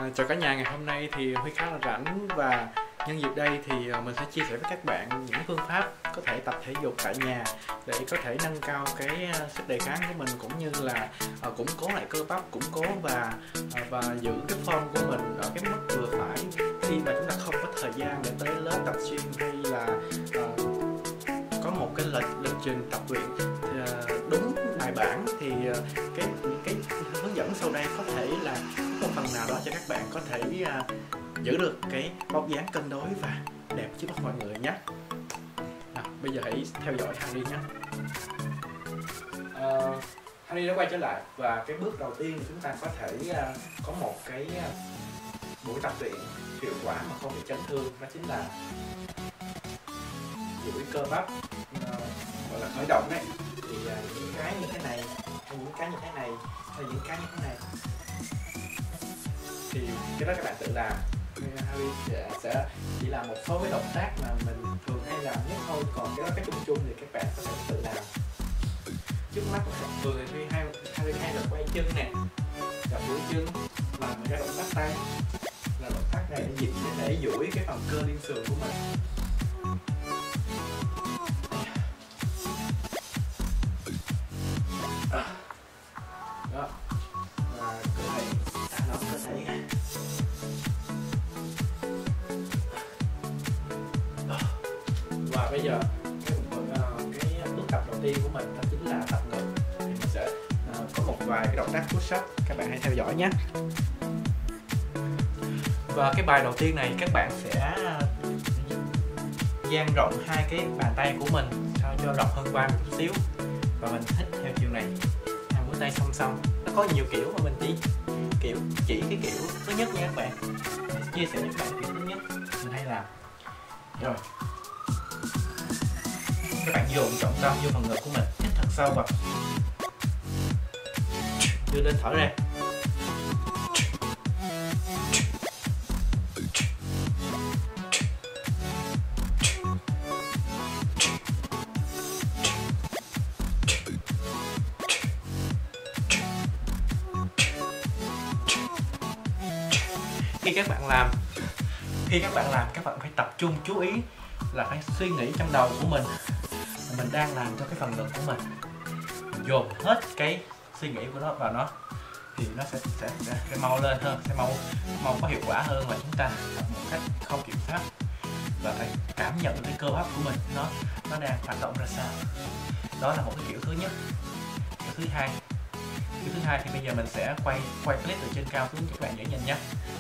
Chào cả nhà, ngày hôm nay thì Huy khá là rảnh và nhân dịp đây thì mình sẽ chia sẻ với các bạn những phương pháp có thể tập thể dục tại nhà để có thể nâng cao cái sức đề kháng của mình, cũng như là củng cố lại cơ bắp, củng cố và giữ cái form của mình ở cái mức vừa phải khi mà chúng ta không có thời gian để tới lớp tập gym hay là có một cái lịch trình tập luyện đúng bài bản. Thì cái hướng dẫn sau đây có thể là một phần nào đó cho các bạn có thể giữ được cái vóc dáng cân đối và đẹp trước mắt mọi người nhé. Bây giờ hãy theo dõi Harry nhé. Harry đã quay trở lại và cái bước đầu tiên chúng ta có thể có một cái buổi tập luyện hiệu quả mà không bị chấn thương, đó chính là duỗi cơ bắp, gọi là khởi động đấy. Thì những cái như thế này, hay những cái như thế này, hay những cái như thế này thì cái đó các bạn tự làm. Harry sẽ chỉ làm một số cái động tác mà mình thường hay làm nhất thôi, còn cái đó cái chung thì các bạn có thể tự làm. Trước mắt là thường thì Harry hay là quay chân nè, gặp duỗi chân, làm cái động tác tay, là động tác này để duỗi cái phần cơ liên sườn của mình. Đó, và cơ thể thả lỏng cơ thể. Và bây giờ cái bước tập đầu tiên của mình đó chính là tập ngực. Thì mình sẽ có một vài cái động tác push up, các bạn hãy theo dõi nhé. Và cái bài đầu tiên này các bạn sẽ dang rộng hai cái bàn tay của mình sao cho rộng hơn vai một chút xíu, và mình hít theo chiều này, hai mũi tay song song. Nó có nhiều kiểu mà mình chỉ cái kiểu thứ nhất nha các bạn, mình chia sẻ với các bạn kiểu thứ nhất mình hay làm. Rồi các bạn dồn trọng tâm vô phần ngực của mình, hít thật sâu vào, đưa lên thở ra. Khi các bạn làm các bạn phải tập trung chú ý là phải suy nghĩ trong đầu của mình đang làm cho cái phần ngực của mình dồn hết cái suy nghĩ của nó vào nó, thì nó sẽ mau lên hơn, sẽ mau có hiệu quả hơn là chúng ta tập một cách không kiểm soát và phải cảm nhận cái cơ bắp của mình nó đang hoạt động ra sao. Đó là một cái kiểu thứ nhất. Kiểu thứ hai thì bây giờ mình sẽ quay clip từ trên cao xuống cho các bạn dễ nhìn nhé.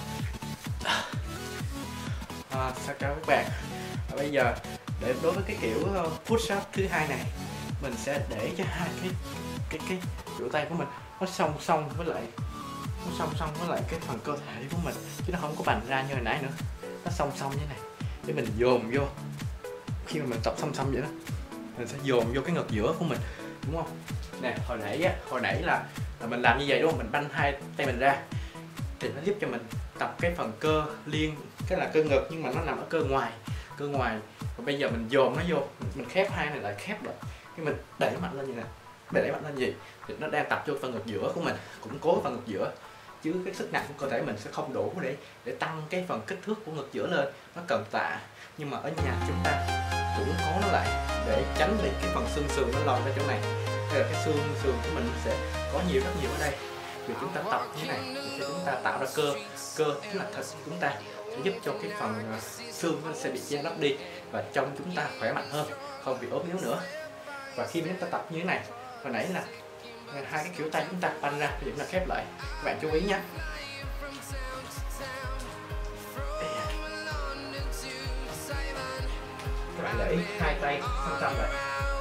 Chào các bạn. Bây giờ đối với cái kiểu push up thứ hai này, mình sẽ để cho hai cái khuỷu tay của mình nó song song với lại cái phần cơ thể của mình, chứ nó không có bành ra như hồi nãy nữa. Nó song song như thế này để mình dồn vô. Khi mà mình tập song song vậy đó, mình sẽ dồn vô cái ngực giữa của mình, đúng không? Nè, hồi nãy là mình làm như vậy đúng không? Mình banh hai tay mình ra thì nó giúp cho mình tập cái phần cơ liên, cái là cơ ngực nhưng mà nó nằm ở cơ ngoài. Và bây giờ mình dồn nó vô, mình khép hai này lại, khép lại, cái mình đẩy mạnh lên như này, đẩy mạnh lên gì thì nó đang tập cho phần ngực giữa của mình, củng cố phần ngực giữa, chứ cái sức nặng của cơ thể mình sẽ không đủ để tăng cái phần kích thước của ngực giữa lên. Nó cần tạ, nhưng mà ở nhà chúng ta củng cố nó lại để tránh bị cái phần xương sườn nó lòi ra chỗ này. Đây là cái xương sườn của mình sẽ có rất nhiều ở đây. Vì chúng ta tập như thế này thì chúng ta tạo ra cơ tức là thịt của chúng ta sẽ giúp cho cái phần xương nó sẽ bị che lấp đi và trông chúng ta khỏe mạnh hơn, không bị ốm yếu nữa. Và khi mà chúng ta tập như thế này, hồi nãy là hai cái kiểu tay chúng ta banh ra, thì chúng ta khép lại. Các bạn chú ý nhé. Các bạn để hai tay song song lại,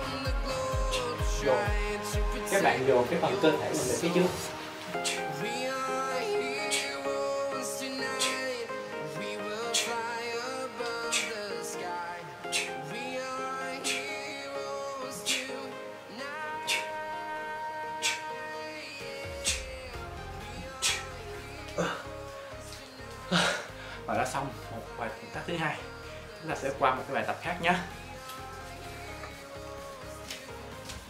các bạn dồn cái phần cơ thể mình về phía trước. Và đã xong một bài động tác thứ hai, chúng ta sẽ qua một cái bài tập khác nhé.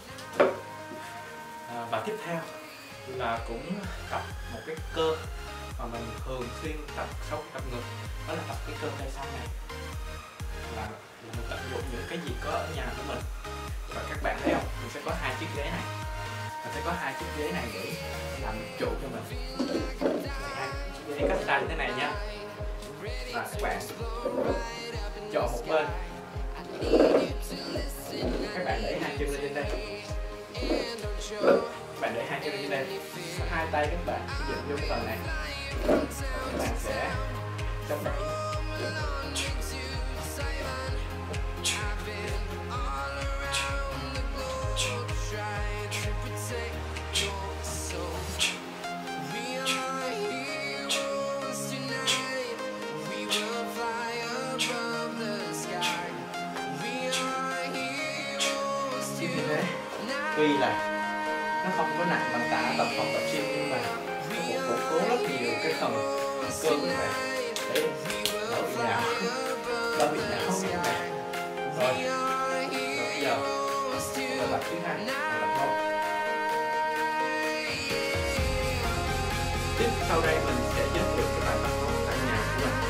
Và tiếp theo là cũng tập một cái cơ mà mình thường xuyên tập sau khi tập ngực đó là tập cái cơ tay sau này, là mình tận dụng những cái gì có ở nhà của mình. Và các bạn thấy không, mình sẽ có hai chiếc ghế này, để làm trụ cho mình. Hai chiếc ghế cách xa như thế này nha, và các bạn chọn một bên, các bạn để hai chân lên trên đây, hai tay các bạn dựng vô cái phần này, các bạn sẽ chống đẩy. Tuy là nó không có nặng bằng tạ tập phòng tập gym, nhưng mà nó cũng củng cố rất nhiều cái phần cơ của các bạn để đỡ bị nhão nha các bạn. Rồi bây giờ mình tập thứ hai là tập mông. Tiếp sau đây mình sẽ giới thiệu cái bài tập mông tại nhà của mình.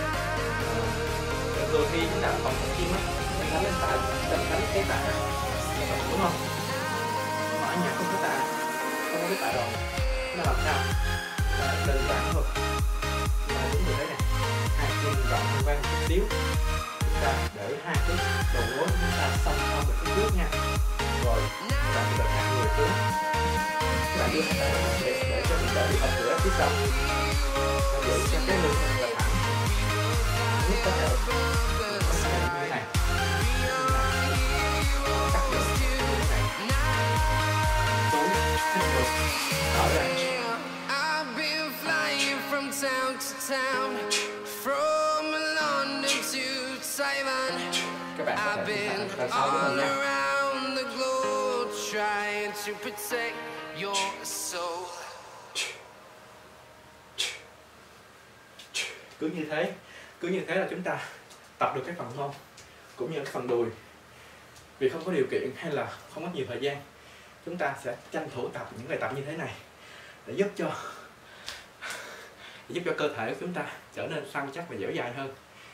Thường khi chúng ta phòng tập gym á, mình đánh lên tạ, đánh cái tạ, đúng không? Mà ở nhà không có tạ, không có cái tạ rồi, nó làm sao? Đơn giản thôi, là đúng như thế này, hai chân rộng hơn vang một chút xíu, chúng ta để hai cái đầu gối chúng ta song song một cái trước nha. Rồi các bạn đưa hai người xuống, các bạn đưa hai tay để cho mình đỡ bị ập cửa phía sau, giữ cho cái lưng mình là thẳng nhất có thể. Như thế này, cắt được như thế này, xuống tiếp tục thở ra. Các bạn có thể làm sao của mình nha. Cứ như thế là chúng ta tập được cái phần mông cũng như cái phần đùi. Vì không có điều kiện hay là không có nhiều thời gian, chúng ta sẽ tranh thủ tập những bài tập như thế này để giúp cho cơ thể của chúng ta trở nên săn chắc và dẻo dai hơn.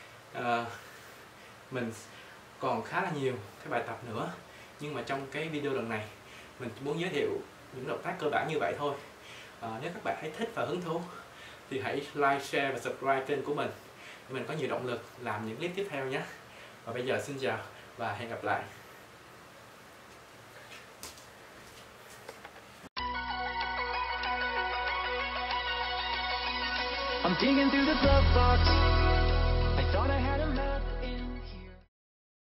Mình còn khá là nhiều cái bài tập nữa, nhưng mà trong cái video lần này mình muốn giới thiệu những động tác cơ bản như vậy thôi. Nếu các bạn thấy thích và hứng thú thì hãy like, share và subscribe kênh của mình để mình có nhiều động lực làm những clip tiếp theo nhé. Và bây giờ xin chào và hẹn gặp lại. I'm digging through the glove box.